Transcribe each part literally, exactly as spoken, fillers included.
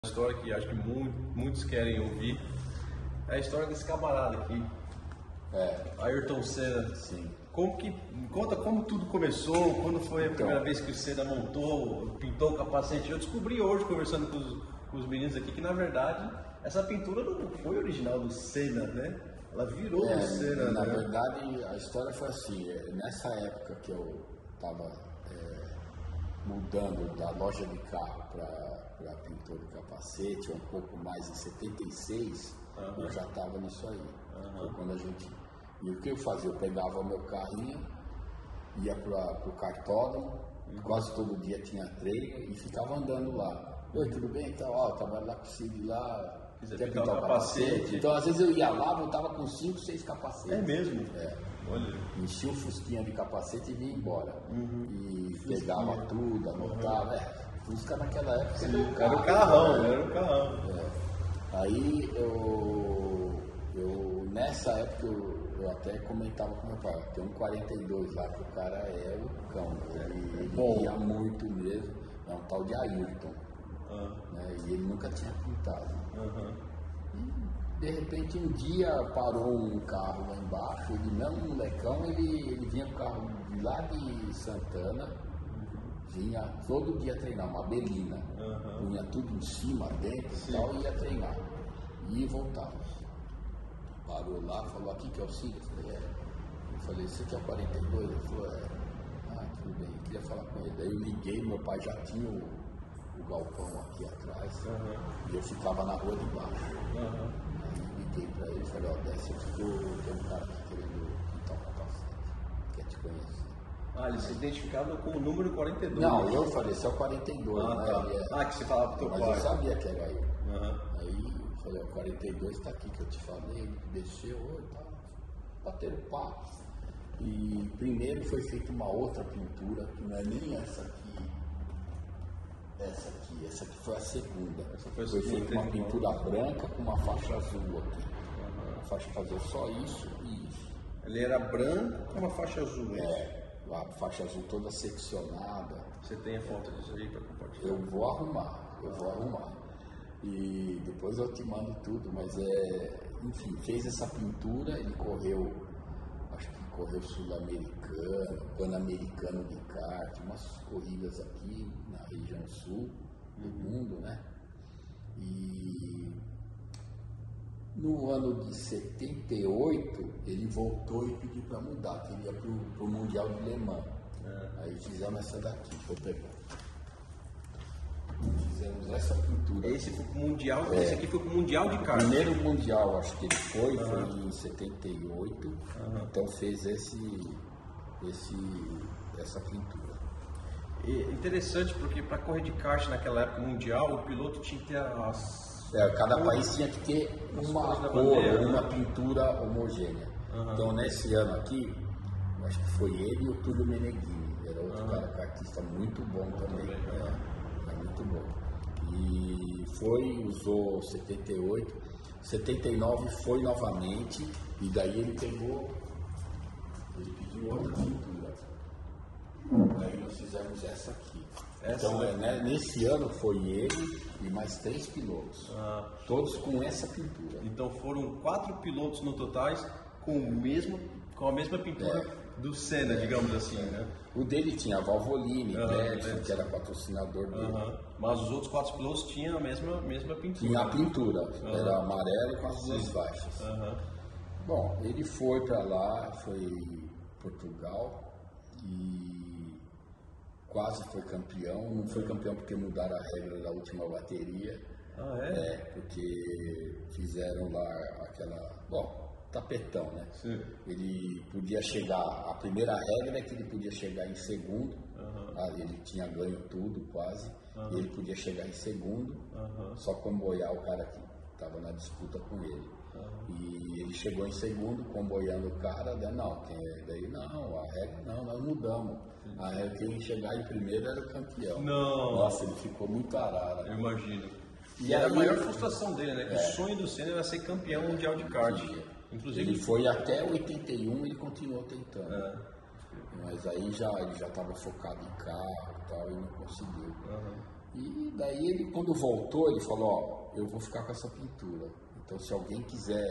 História que acho que muito, muitos querem ouvir é a história desse camarada aqui, É, Ayrton Senna. sim. Como que, conta como tudo começou, quando foi a Então. primeira vez que o Senna montou, pintou o capacete. Eu descobri hoje, conversando com os, com os meninos aqui, que na verdade essa pintura não foi original do Senna, né? Ela virou É, do Senna, na né? verdade, a história foi assim, é, nessa época que eu estava mudando da loja de carro para pintor de capacete, um pouco mais em setenta e seis, Uhum. eu já estava nisso aí. Uhum. Foi quando a gente... E o que eu fazia? Eu pegava o meu carrinho, ia para o cartódromo, uhum. quase todo dia tinha trailer e ficava andando lá. Oi, tudo bem? Então, ó, eu trabalho lá com o Cid lá, Quiser quer pintar pintar o o capacete? capacete? Então, às vezes eu ia lá, voltava com cinco, seis capacetes. É mesmo? É. Olha. Enchia o fusquinha de capacete e vinha embora. Uhum. E pegava tudo, anotava. É, Fusca naquela época Sim, era um era o carro, carrão, né? era o carrão. É. Aí eu, eu nessa época eu, eu até comentava com meu pai, ó, tem um quarenta e dois lá que o cara é o cão. Ele, ele Bom. ia muito mesmo, é um tal de Ayrton. Ah. Né? E ele nunca tinha pintado. Uhum. De repente um dia parou um carro lá embaixo, ele mesmo, um molecão, ele, ele vinha com o carro de lá de Santana, vinha todo dia treinar, uma belina, Uhum. punha tudo em cima, dentro Sim. e tal, e ia treinar. E voltava. Parou lá, falou, aqui que é o Cid? Eu falei, é. Eu falei, você quer o quarenta e dois? Ele falou, é. Ah, tudo bem, eu queria falar com ele. Daí eu liguei, meu pai já tinha o, o galpão aqui atrás, Uhum. e eu ficava na rua de baixo. Uhum. Liguei pra ele e falei, ó, desce aqui que eu tenho um cara aqui querendo pintar um capacete, quer te conhecer. Ah, ele se identificava com o número quarenta e dois. Não, eu falei, esse é o quarenta e dois, Ah, né? tá. Ele é... Ah, que você falava pro teu Mas pai. eu sabia que era eu. Uhum. Aí eu falei, ó, o quarenta e dois tá aqui que eu te falei, ele desceu, oi, tá, bateram papo. E primeiro foi feita uma outra pintura, que não é nem essa aqui, essa aqui, essa aqui foi a segunda. Essa foi a Foi segunda, feita uma teve uma- pintura branca com uma faixa azul aqui. A faixa fazia só isso e isso. Ele era branco com uma faixa azul, né? É, a faixa azul toda seccionada. Você tem a foto disso aí para compartilhar? Eu vou arrumar, eu vou arrumar. E depois eu te mando tudo, mas é, enfim, fez essa pintura, ele correu, acho que correu sul-americano, pan-americano de kart, umas corridas aqui na região sul do mundo, né? E no ano de setenta e oito ele voltou e pediu para mudar, que ele ia para o Mundial de Le Mans. É. Aí fizemos essa daqui, vou pegar. Fizemos essa pintura. Esse foi pro Mundial, É. esse aqui foi pro Mundial de O kart. primeiro mundial, acho que ele foi, foi em setenta e oito, Uhum. então fez esse, esse, essa pintura. E interessante porque para correr de kart naquela época mundial, o piloto tinha que ter as... É, cada país tinha que ter uma cores da cor, bandeira, uma né? pintura homogênea. Uhum. Então nesse ano aqui, acho que foi ele e o Túlio Meneghini, era outro Uhum. cara kartista muito bom também. Também, É, é muito bom. E foi, usou setenta e oito, setenta e nove foi novamente, e daí ele pegou, ele pediu outra pintura. Daí nós fizemos essa aqui. Essa então, é, daqui. né, nesse ano foi ele e mais três pilotos, Ah, todos com essa pintura. então foram quatro pilotos no totais com o mesmo, com a mesma pintura do Senna, digamos assim, né? O dele tinha a Valvoline, Aham, Gretchen, Gretchen. que era patrocinador dele. Uhum. Mas os outros quatro pilotos tinham a mesma, mesma pintura. Tinha a pintura, era amarelo com as duas faixas. Uhum. Bom, ele foi para lá, foi em Portugal e quase foi campeão. Não foi campeão porque mudaram a regra da última bateria. Ah, é? É, porque fizeram lá aquela. Bom, tapetão, né? Sim. Ele podia chegar. A primeira regra é que ele podia chegar em segundo. Uhum. Ah, ele tinha ganho tudo quase. Uhum. E ele podia chegar em segundo, Uhum. só comboiar o cara que estava na disputa com ele. Uhum. E ele chegou em segundo, comboiando o cara, daí não, quem, daí não, a regra não, nós mudamos. A regra, quem chegar em primeiro era o campeão. Não. Nossa, ele ficou muito arara. Eu imagino. E, E era aí- a maior frustração dele, né? Que o sonho do Senna era ser campeão mundial de kart. Inclusive, Ele foi até oitenta e um e ele continuou tentando. É. Mas aí já, ele já estava focado em carro e tal e não conseguiu. Uhum. E daí ele, quando voltou, ele falou, ó, eu vou ficar com essa pintura. Então se alguém quiser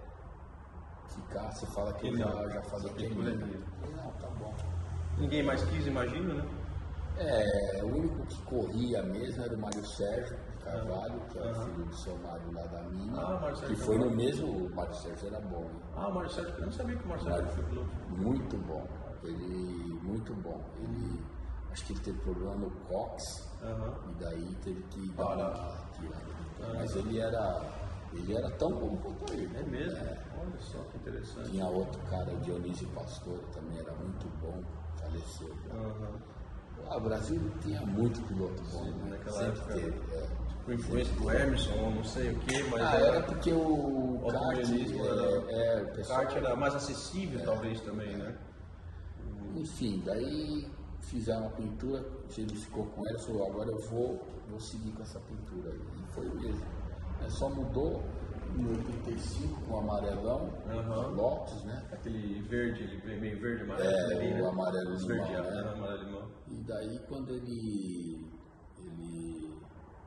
ficar, você fala que, que eu já, já falei que é minha. Não, tá bom. Ninguém mais quis, imagino, né? É, o único que corria mesmo era o Mário Sérgio de Carvalho, que é o uhum. filho do seu Mário lá da mina, ah, que foi no mesmo, o Mário Sérgio era bom. Hein? Ah, o Mário Sérgio, eu não sabia que o Mário Sérgio foi piloto. Muito bom, ele, muito bom. Ele, acho que ele teve problema no cóccix, uhum. e daí teve que dar ah, uma tirada. Uhum. Mas ele era, ele era tão bom quanto ele. É mesmo? É. Olha só que interessante. Tinha outro cara, Dionísio Pastor, também era muito bom, faleceu. Uhum. Ah, o Brasil tinha muito piloto bom, sim, né? Naquela Sempre época. Teve, é. Com influência do Emerson, não sei o que, mas. Ah, era, era porque o kart, é, é, o pessoal, kart era mais acessível, é, talvez também, é. né? Enfim, daí fizeram a pintura, ele ficou com ela e falou: agora eu vou, vou seguir com essa pintura. E foi mesmo. É, só mudou em oitenta e cinco com o amarelão, uhum. Lotus, né? Aquele verde, meio verde amarelo. É, ali, o né? amarelo limão, né? amarelo limão. E daí quando ele, ele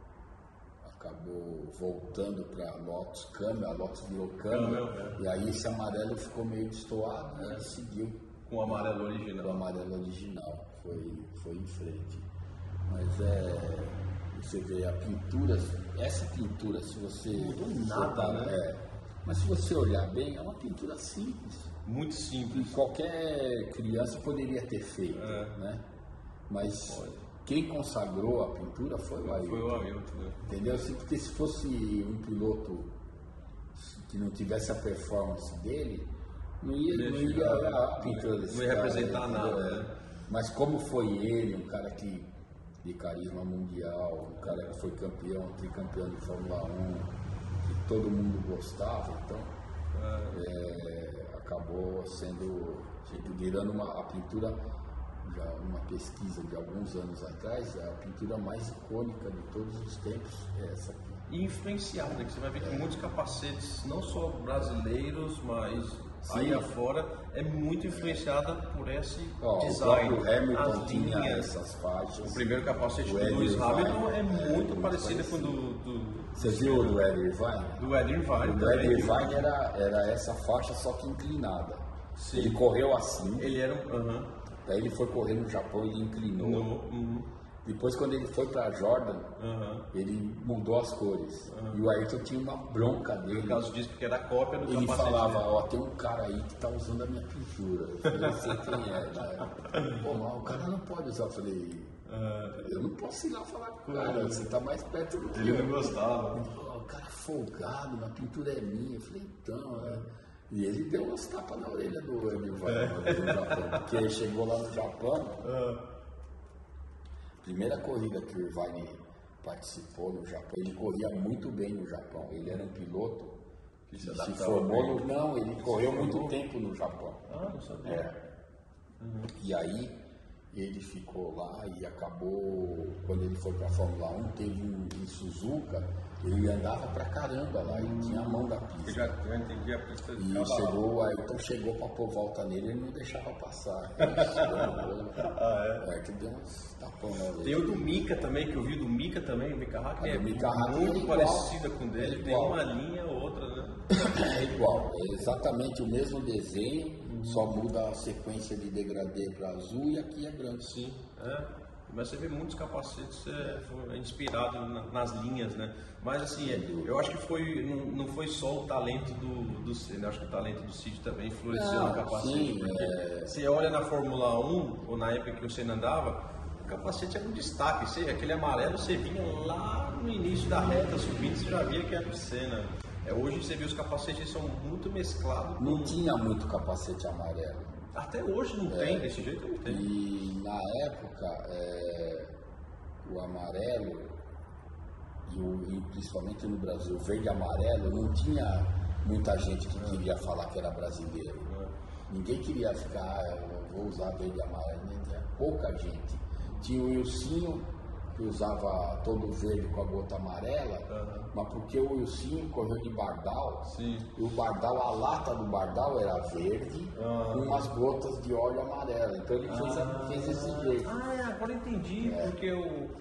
acabou voltando para Lotus Camel, a Lotus virou Camel, é. E aí esse amarelo ficou meio destoado, é. E seguiu com o amarelo original. Com o amarelo original, foi, foi em frente. Mas é, você vê a pintura, essa pintura, se você... Não nada, tá, né? É, mas se você olhar bem, é uma pintura simples. Muito simples. Que qualquer criança poderia ter feito, é. Né? Mas Pode. Quem consagrou a pintura foi o Ailton. Foi o Ailton, né? Entendeu? Porque se fosse um piloto que não tivesse a performance dele, não ia, não ia olhar a pintura desse Não ia cara, representar nada, né? Mas como foi ele, um cara que de carisma mundial, um cara que foi campeão, tricampeão de Fórmula um, que todo mundo gostava, então é, acabou sendo, virando uma, a pintura, já uma pesquisa de alguns anos atrás, a pintura mais icônica de todos os tempos é essa aqui. E influenciada, que você vai ver que é. muitos capacetes, não só brasileiros, mas sim. Aí afora, é muito influenciada por esse oh, design. O Hamilton tinha essas faixas. O primeiro capacete do Lewis Hamilton é muito é, parecido com o do, do... Você viu o do Ed Irvine? Do Ed Irvine. O do Ed Irvine era, era essa faixa, só que inclinada. Sim. Ele correu assim. Ele era um... Uh-huh. Daí ele foi correr no Japão, ele inclinou. No, uh-huh. Depois, quando ele foi para Jordan, uhum. ele mudou as cores. Uhum. E o Ayrton tinha uma bronca dele. Por causa disso, porque era a cópia do ele capacete. Ele falava, ó, tem um cara aí que tá usando a minha pintura. Eu falei, não sei quem é. Né? Pô, mas o cara não pode usar. Eu falei, uhum. eu não posso ir lá falar com o cara, você tá mais perto do que ele. Ele não gostava. Ele falou, o cara é folgado, a pintura é minha. Eu falei, então, né? E ele deu umas tapas na orelha do Emil é. no Japão. Porque ele chegou lá no Japão... Uhum. Primeira corrida que o Irvine participou no Japão, ele corria muito bem no Japão. Ele era um piloto que se, se formou no, não, ele se correu formou. muito tempo no Japão. Ah, não sabia. É. Uhum. E aí ele ficou lá e acabou, quando ele foi para a Fórmula um, teve um em Suzuka, ele andava pra caramba lá, ele tinha a mão da pista. Eu já, já entendi a pista. E chegou, aí então chegou pra pôr volta nele, ele não deixava passar. ah, é? É, que deu uns tapão na orelha. Tem o do Mika também, que eu vi do Mika também, o Mika Hakkinen, que é Mika muito é parecida com o dele, é tem uma linha ou outra, né? É igual, é exatamente o mesmo desenho, uhum. Só muda a sequência de degradê para azul e aqui é branco. Sim, é. Mas você vê muitos capacetes é, inspirados na, nas linhas, né? Mas assim, é, eu acho que foi, não, não foi só o talento do, do Senna, eu acho que o talento do Cid também influenciou no capacete. Sim, porque é... você olha na Fórmula um, ou na época que o Senna andava, o capacete era um destaque, você, aquele amarelo você vinha lá no início da reta subindo, você já via que era o Senna. É, hoje você vê os capacetes são muito mesclados. Não com... tinha muito capacete amarelo. Até hoje não é, tem, desse jeito não tem. E na época, é, o amarelo, e, o, e principalmente no Brasil, o verde e amarelo, não tinha muita gente que queria falar que era brasileiro. É. Ninguém queria ficar, ah, eu vou usar verde e amarelo, tinha pouca gente. Tinha o Wilsinho, que usava todo verde com a gota amarela, uhum. Mas porque o Wilsinho correu de Bardal, sim. E o Bardal, a lata do Bardal era verde, uhum. Com umas gotas de óleo amarelo. Então ele fez, ah, fez esse jeito. Ah, agora entendi, é. Porque o,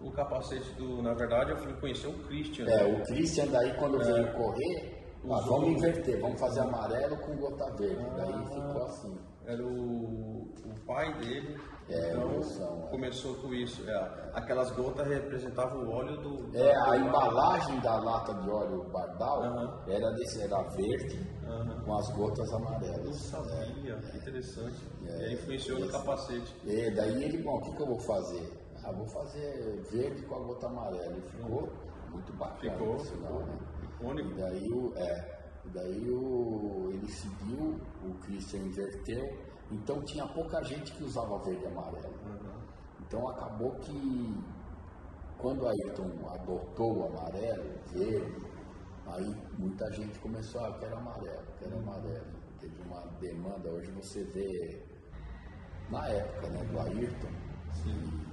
o capacete do... Na verdade, eu fui conhecer o Christian. É, o Christian daí quando é. veio correr, ah, vamos inverter, vamos fazer amarelo com gota verde. Ah, daí ficou assim. Era o, o pai dele, é, então evolução, começou é. com isso. É, aquelas gotas representavam o óleo do... É, a embalagem da lata de óleo Bardal uh-huh. era, desse, era verde uh-huh. com as gotas amarelas. Eu sabia, é, que interessante. É, e aí influenciou esse, no capacete. É, daí ele, bom, o que, que eu vou fazer? Ah, vou fazer verde com a gota amarela. E ficou uhum. muito bacana. Ficou, sinal, né? Icônico. E daí, o, é, daí o, ele seguiu, o Christian inverteu, então tinha pouca gente que usava verde e amarelo. Uhum. Então acabou que quando a Ayrton adotou o amarelo, verde, aí muita gente começou, ah, eu quero amarelo, quero amarelo. Teve uma demanda, hoje você vê, na época, né, do Ayrton, de,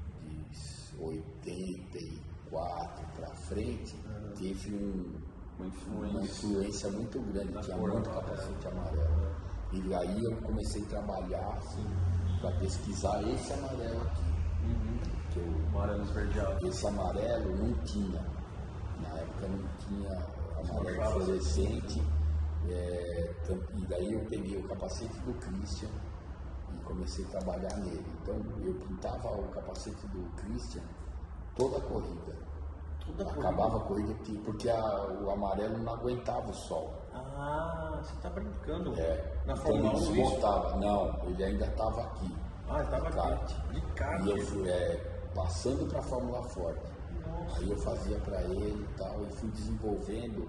de oitenta e quatro para frente, uhum. teve um, uma, influência. uma influência muito grande, tinha muito capacete amarelo. E aí eu comecei a trabalhar assim, para pesquisar esse amarelo aqui. Uhum. Que eu, amarelo esverdeado. Esse amarelo não tinha. Na época não tinha amarelo fluorescente. É, e daí eu peguei o capacete do Christian e comecei a trabalhar nele. Então eu pintava o capacete do Christian toda a corrida. Toda Acabava corrida. a corrida porque a, o amarelo não aguentava o sol. Ah, você tá brincando? É. Na então Fórmula ele um desmontava. Não, ele ainda estava aqui. Ah, ele estava aqui. De kart. E eu fui é, passando para a Fórmula Ford. Nossa. Aí eu fazia para ele e tal, e fui desenvolvendo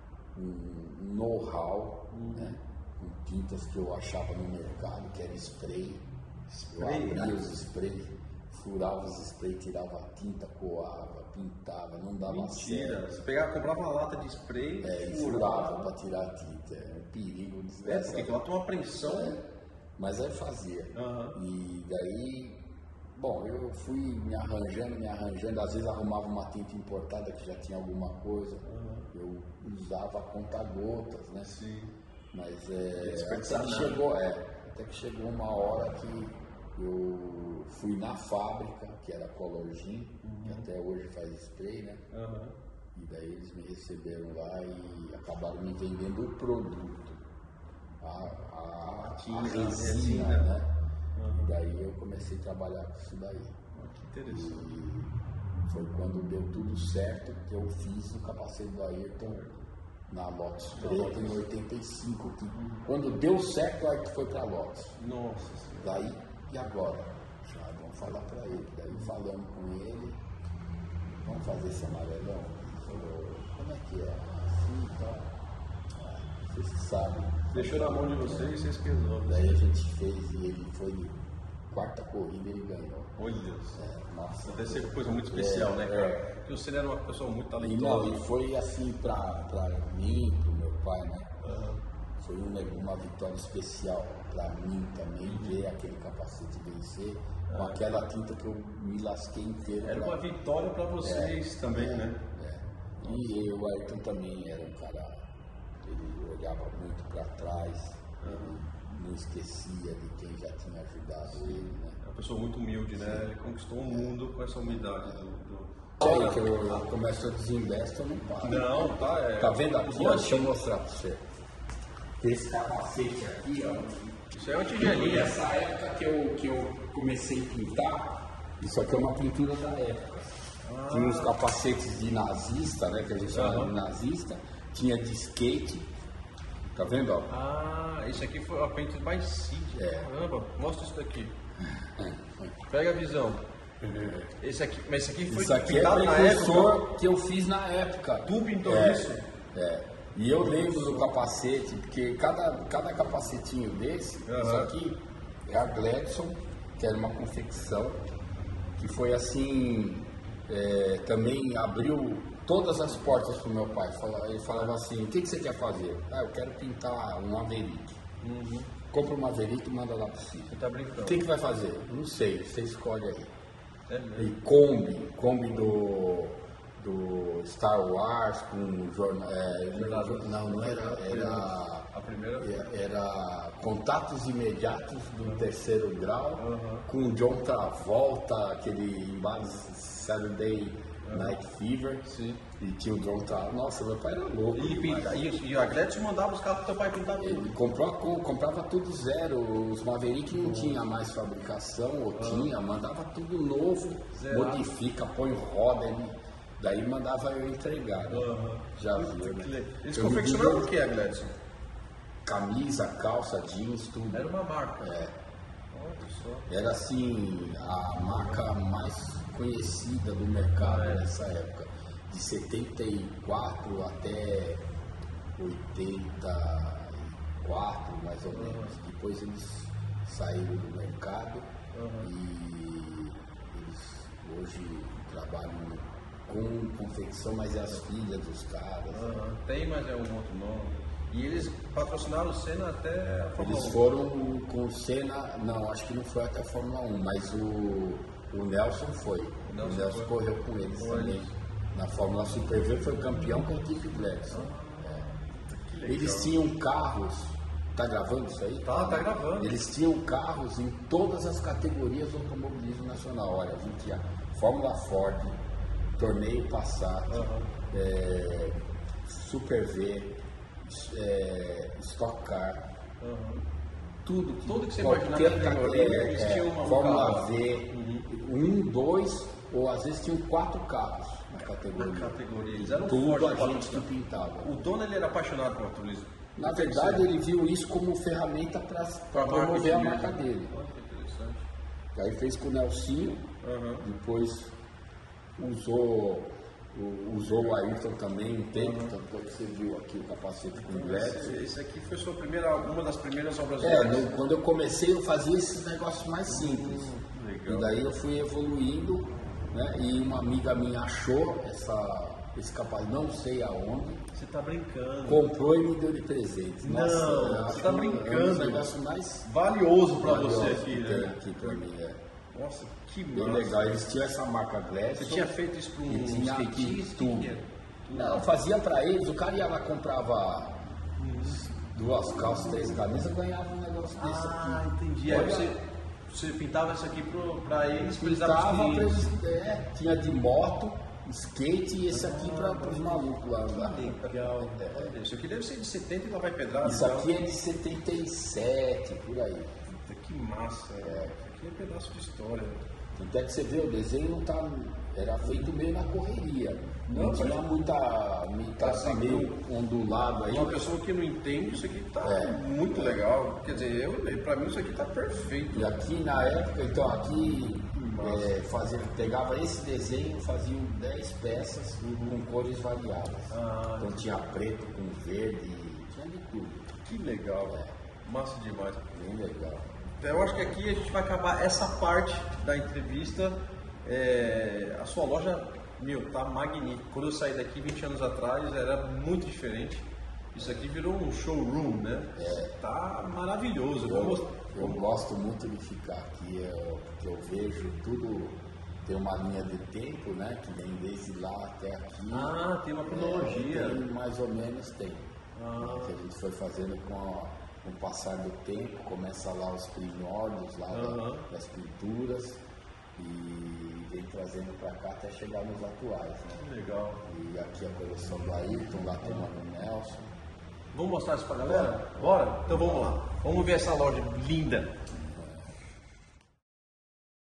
um know-how, uhum. né, com tintas que eu achava no mercado, que era spray. spray eu abria né? os sprays, furava os sprays, tirava a tinta, coava, pintava, não dava Mentira. certo. Você pegava, comprava uma lata de spray é, e furava para tirar a tinta. É um perigo desgraçado. É, porque ela tem uma pressão. É, mas aí fazia. Uhum. E daí, bom, eu fui me arranjando, me arranjando. Às vezes arrumava uma tinta importada que já tinha alguma coisa. Uhum. Eu usava conta-gotas, né? Sim. Mas é, até que chegou, é, até que chegou uma hora que eu fui na fábrica, que era a Colorgin, uhum. que até hoje faz spray, né? Uhum. E daí eles me receberam lá e acabaram me vendendo o produto, a, a, a, Tinha, a resina, resina, né? Uhum. E daí eu comecei a trabalhar com isso daí. Ah, que interessante. E foi quando deu tudo certo que eu fiz o capacete do Ayrton na Lotus Preta em oitenta e cinco. Que, uhum. Quando deu certo, o Ayrton foi para a Lotus. Nossa. Daí, e agora? Já vamos falar para ele. Daí falando com ele, vamos fazer esse amarelão. Falou, como é que é? Assim e tal. Ah, vocês sabem. Deixou na mão de vocês e vocês que resolvem. Daí a gente fez e ele foi de quarta corrida e ele ganhou. Olha Deus. É, nossa. Deve ser coisa muito especial, é, né, cara? É. Porque você era uma pessoa muito talentosa. E, não, e foi assim para mim, para o meu pai, né? Uhum. Foi uma, uma vitória especial para mim também, uhum. ver aquele capacete vencer. Com ah, aquela tinta que eu me lasquei inteiro. Era pra... uma vitória para vocês é, também, é, né? É. E o Ayrton também era um cara, ele olhava muito para trás, uhum. ele não esquecia de quem já tinha ajudado Sim. ele, né? É uma pessoa muito humilde, Sim. né? Ele conquistou o mundo com essa humildade do... do... Aí que eu, eu começo a desinvestir, eu não paro. Não, tá, é... Tá vendo aqui? Ó, deixa eu mostrar para você. Esse capacete aqui, ó. Isso é uma tigelinha. Nessa época que eu, que eu comecei a pintar, isso aqui é uma pintura da época. Ah. Tinha uns capacetes de nazista, né? Que a gente chama uhum. de nazista. Tinha de skate. Tá vendo, ó? Ah, isso aqui foi a Painted by Cid. É. Caramba, mostra isso daqui. Pega a visão. Esse aqui, mas esse aqui foi isso aqui pintado é na época que eu fiz na época. Tu pintou é, isso? É. E eu lembro do capacete, porque cada, cada capacetinho desse, uhum. isso aqui é a Gladson, que era uma confecção, que foi assim, é, também abriu todas as portas para o meu pai. Ele falava assim, o que, que você quer fazer? Ah, eu quero pintar um Maverick. Uhum. Compra um Maverick e manda lá para você. Tá brincando. O que, que vai fazer? Não sei, você escolhe aí. É mesmo? E Kombi, Kombi do... do Star Wars com jornal. É, não, não era, era A primeira era Contatos Imediatos do uhum. Terceiro Grau, uhum. com John Travolta, aquele embate Saturday uhum. Night Fever. Sim. E tinha o John Travolta. Nossa, meu pai era louco. E, pinta, e, e a Gretchen mandava os carros pro teu pai pintar tudo. Ele comprou, comprava tudo zero. Os Maverick não uhum. tinha mais fabricação, ou uhum. tinha, mandava tudo novo, Zerado. Modifica, põe roda. Ele, daí mandava eu entregar. Né? Uhum. Já viu, né? Eles confeccionavam o que, a Gretchen? Camisa, calça, jeans, tudo. Era uma marca. É. Era assim, a marca mais conhecida do mercado é. nessa época. De setenta e quatro até oitenta e quatro, mais ou menos. Uhum. Depois eles saíram do mercado uhum. e eles hoje trabalham com confecção, mas é as filhas dos caras. Uhum. Né? Tem, mas é um outro nome. E eles patrocinaram o Senna até a Fórmula Eles um. foram com o Senna, não, acho que não foi até a Fórmula um, mas o, o Nelson foi. O Nelson, o Nelson correu com eles foi também. Eles. Na Fórmula Super V foi campeão com a equipe Gledson. É. Eles tinham carros. Tá gravando isso aí? Tá, tá gravando. Eles tinham carros em todas as categorias do automobilismo nacional. Olha, a gente tinha Fórmula Ford, Torneio Passat, uhum. é, Super V. É, Stock Car, uhum. tudo, tudo que você imaginar na categoria, é, eles tinham uma Fórmula carro. V, uhum. um, dois ou às vezes tinham quatro carros na categoria. Na categoria, eles eram tudo a gente que pintava. O dono ele era apaixonado por automobilismo. Na verdade ele viu isso como ferramenta para promover a marca dele. Olha que interessante. Aí fez com o Nelsinho, uhum. depois usou usou o Ayrton também um tempo, uhum. tanto que você viu aqui o capacete com o Gledson. Esse aqui foi sua primeira, uma das primeiras obras É, no, quando eu comecei eu fazia esses negócios mais simples. Uhum. E daí eu fui evoluindo, né? E uma amiga minha achou essa, esse capacete, não sei aonde. Você tá brincando. Comprou e me deu de presente. Nossa, não, você tá brincando. É um negócio mais valioso para você aqui, né? Aqui pra mim, é. Nossa, que bem massa. legal, eles tinham essa marca Gledson. Você tinha feito isso para um skatista? Não, fazia para eles, o cara ia lá, comprava hum. duas calças, três camisas, ganhava um negócio desse ah, aqui. Ah, entendi. Aí você, você pintava isso aqui para eles, para eles darem eles, é, tinha de moto, skate e esse aqui ah, para os malucos lá. lá. Legal. É. Isso aqui deve ser de setenta e lá vai pedrada. Isso aqui é de setenta e sete, por aí. Que massa, é. Isso aqui é um pedaço de história. Então é que você vê, o desenho não tá, era feito meio na correria. Não, não tinha muita, muita tá meio ondulado aí. Uma pessoa que não entende, isso aqui tá é, muito é. legal. Quer dizer, eu, pra mim isso aqui tá perfeito. E aqui na época, então aqui é, fazia, pegava esse desenho, faziam dez peças uhum. com cores variadas. Ah, então tinha preto com verde, tinha de tudo. Que legal, é. Massa demais. Bem legal. Eu acho que aqui a gente vai acabar essa parte da entrevista. É, a sua loja, meu, tá magnífica. Quando eu saí daqui vinte anos atrás era muito diferente. Isso aqui virou um showroom, né? É. Tá maravilhoso. Eu, eu, eu gosto muito de ficar aqui, eu, porque eu vejo tudo, tem uma linha de tempo, né? Que vem desde lá até aqui. Ah, tem uma cronologia. É, tem, mais ou menos tem. Ah. Que a gente foi fazendo com a Com o passar do tempo, começa lá os primórdios lá uhum. da, das pinturas e vem trazendo para cá até chegar nos atuais. Né? Legal. E aqui a coleção do Ayrton, lá tem uma do Nelson. Vamos mostrar isso para a galera? Bora? Então vamos lá. Vamos ver essa loja linda.